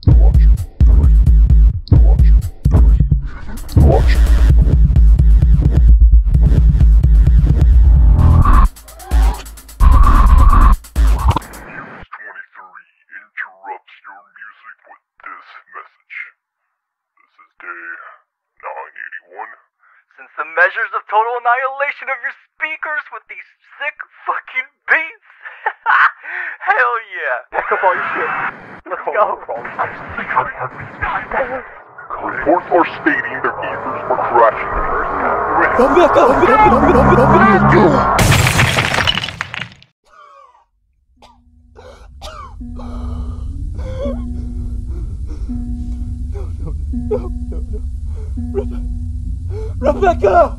Since the measures of total annihilation of your speakers with these sick fucking beats. Hell yeah. Pack up all your shit. Let's go. Reports are stating their ethers are crashing. No. Rebecca!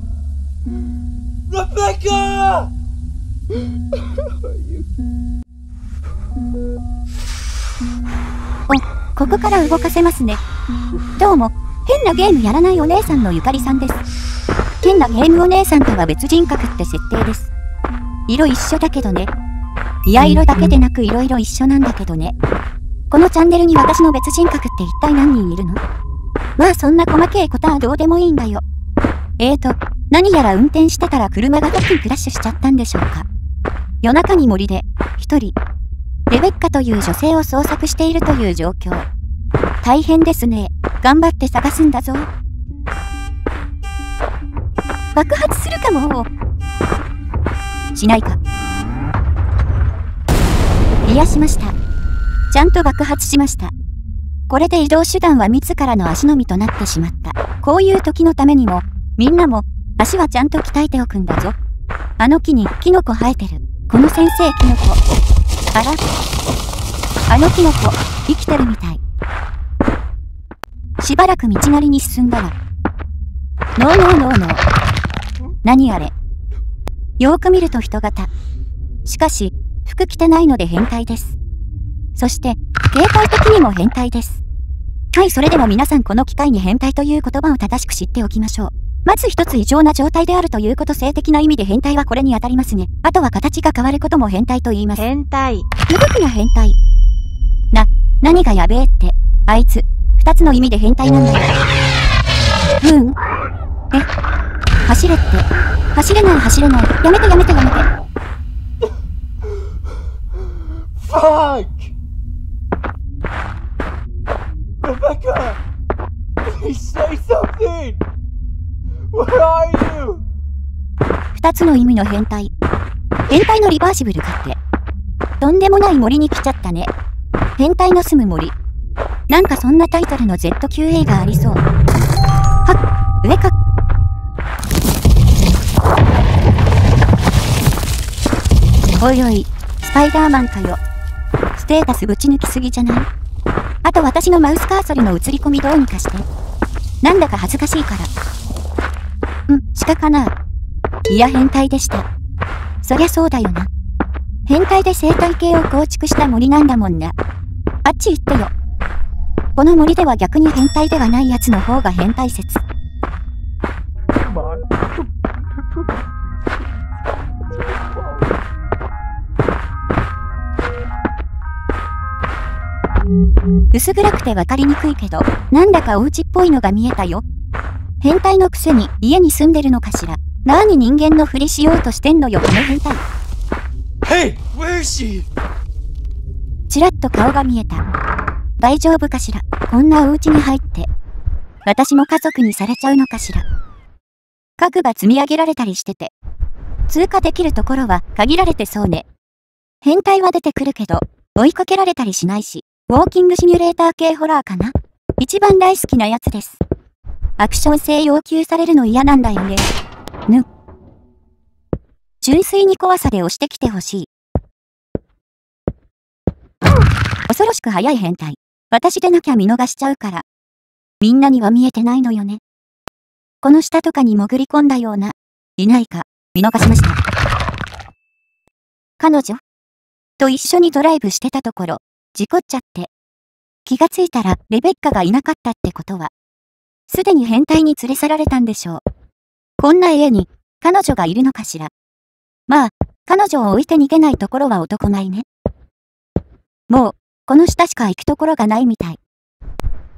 Rebecca! お、ここから動かせますね。どうも、変なゲームやらないお姉さんのゆかりさんです。変なゲームお姉さんとは別人格って設定です。色一緒だけどね。いや、色だけでなく色々一緒なんだけどね。このチャンネルに私の別人格って一体何人いるの？まあそんな細けいことはどうでもいいんだよ。何やら運転してたら車が特にクラッシュしちゃったんでしょうか。夜中に森で、一人、レベッカという女性を捜索しているという状況。大変ですね。頑張って探すんだぞ。爆発するかも。しないか。癒しました。ちゃんと爆発しました。これで移動手段は自らの足のみとなってしまった。こういう時のためにも、みんなも、足はちゃんと鍛えておくんだぞ。あの木にキノコ生えてる。この先生キノコ。あら？あのキノコ、生きてるみたい。しばらく道なりに進んだら。ノー。何あれ？よーく見ると人型。しかし、服着てないので変態です。そして、形態的にも変態です。はい、それでは皆さんこの機会に変態という言葉を正しく知っておきましょう。まず一つ異常な状態であるということ、性的な意味で変態はこれに当たりますね。あとは形が変わることも変態と言います。 変態。 動くな変態。何がやべえって、あいつ、二つの意味で変態なんだよ。走れって。走れない。やめて。 Fuck! Rebecca! Please say something! Where are you? 二つの意味の変態。変態のリバーシブルかって。とんでもない森に来ちゃったね。変態の住む森。なんかそんなタイトルの Z 級映画ありそう。はっ、上か。おいおい、スパイダーマンかよ。ステータスぶち抜きすぎじゃない？あと私のマウスカーソルの映り込みどうにかして。なんだか恥ずかしいから。鹿かな？いや変態でした。そりゃそうだよな。変態で生態系を構築した森なんだもんな。あっち行ってよ。この森では逆に変態ではないやつの方が変態説。薄暗くてわかりにくいけど、なんだかお家っぽいのが見えたよ。変態のくせに家に住んでるのかしら。なーに人間のふりしようとしてんのよ、この変態。 Hey, where is she? ちらっと顔が見えた。大丈夫かしら。こんなお家に入って。私も家族にされちゃうのかしら。家具が積み上げられたりしてて。通過できるところは限られてそうね。変態は出てくるけど、追いかけられたりしないし、ウォーキングシミュレーター系ホラーかな。一番大好きなやつです。アクション性要求されるの嫌なんだよね。純粋に怖さで押してきてほしい。恐ろしく速い変態。私でなきゃ見逃しちゃうから。みんなには見えてないのよね。この下とかに潜り込んだような。いないか、見逃しました。彼女と一緒にドライブしてたところ、事故っちゃって。気がついたらレベッカがいなかったってことは、すでに変態に連れ去られたんでしょう。こんな家に彼女がいるのかしら。まあ、彼女を置いて逃げないところは男前ね。もう、この下しか行くところがないみたい。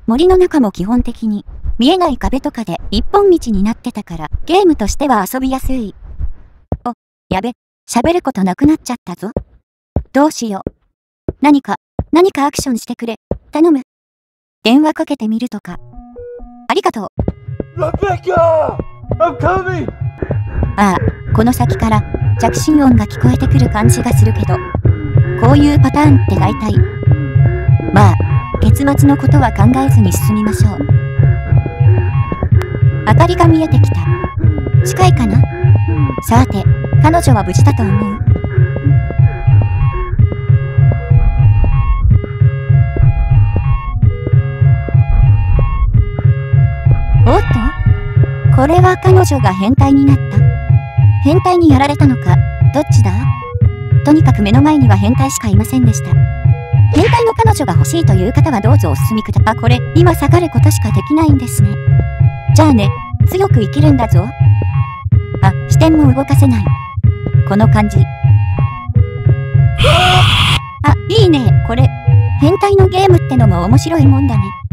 森の中も基本的に見えない壁とかで一本道になってたからゲームとしては遊びやすい。お、やべ、喋ることなくなっちゃったぞ。どうしよう。何かアクションしてくれ。頼む。電話かけてみるとか。ありがとう。 Rebecca! I'm coming! ああ、この先から着信音が聞こえてくる感じがするけど、こういうパターンって大体。まあ、結末のことは考えずに進みましょう。明かりが見えてきた。近いかな？さて、彼女は無事だと思う。おっと？これは彼女が変態になった？変態にやられたのか、どっちだ？とにかく目の前には変態しかいませんでした。変態の彼女が欲しいという方はどうぞお進みください。これ、今下がることしかできないんですね。じゃあね、強く生きるんだぞ。あ、視点も動かせない。この感じ。あ、いいね、これ。変態のゲームってのも面白いもんだね。